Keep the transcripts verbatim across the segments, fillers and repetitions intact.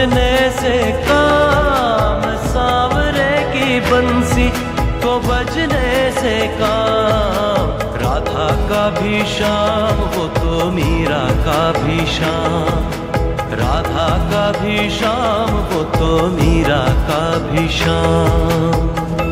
बजने से काम, सांवरे की बंसी को बजने से काम। राधा का भी श्याम वो तो मीरा का भी श्याम, राधा का भी श्याम वो तो मीरा का भी श्याम।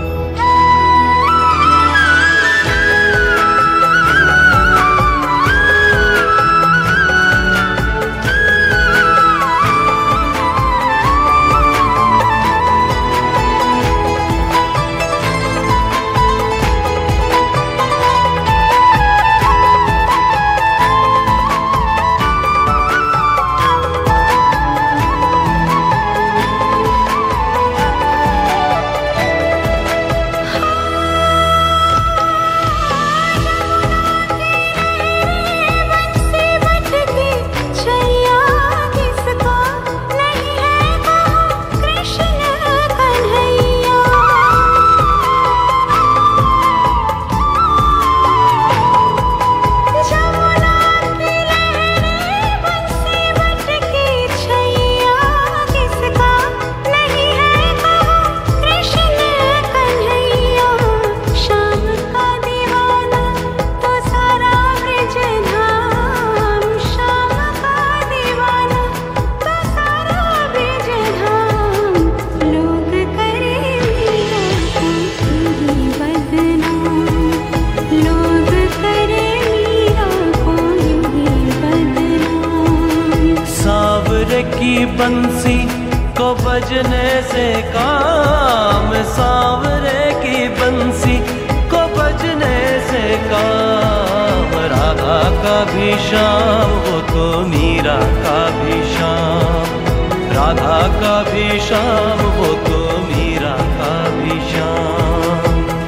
की बंसी को बजने से काम, सांवरे की बंसी को बजने से काम। राधा का भी श्याम वो तो मीरा का भी श्याम, राधा का भी श्याम वो तो मीरा का भी श्याम।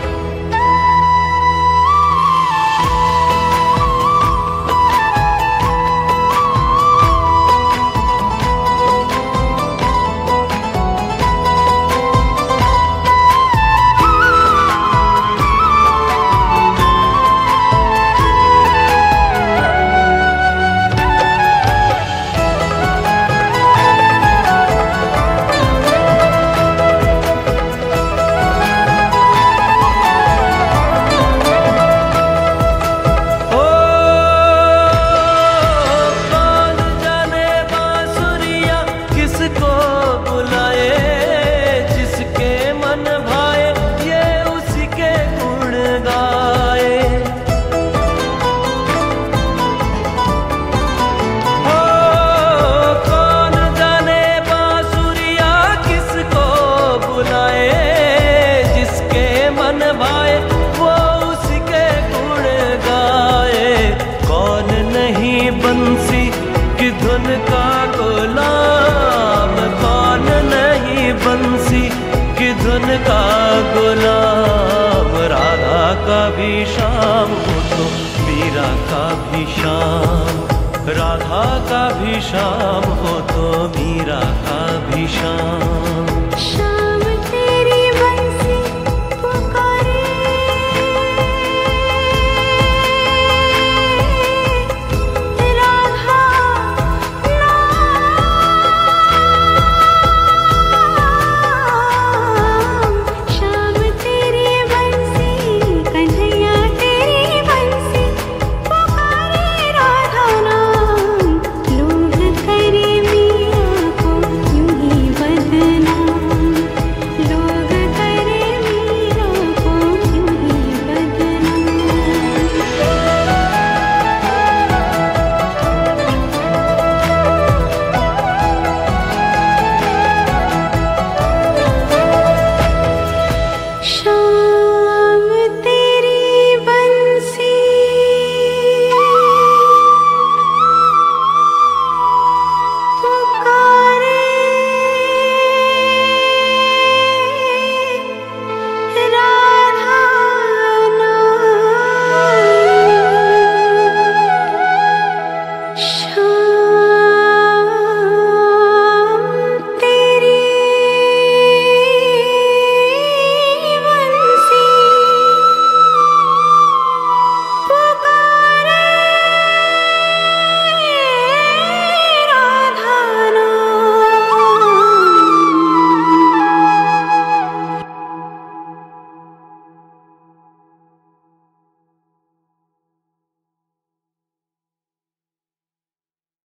बंसी की धुन का गुलाम, कौन नहीं बंसी की धुन का गुलाम। राधा का भी श्याम वो तो मीरा का भी श्याम, राधा का भी श्याम हो तो मीरा का भी श्याम।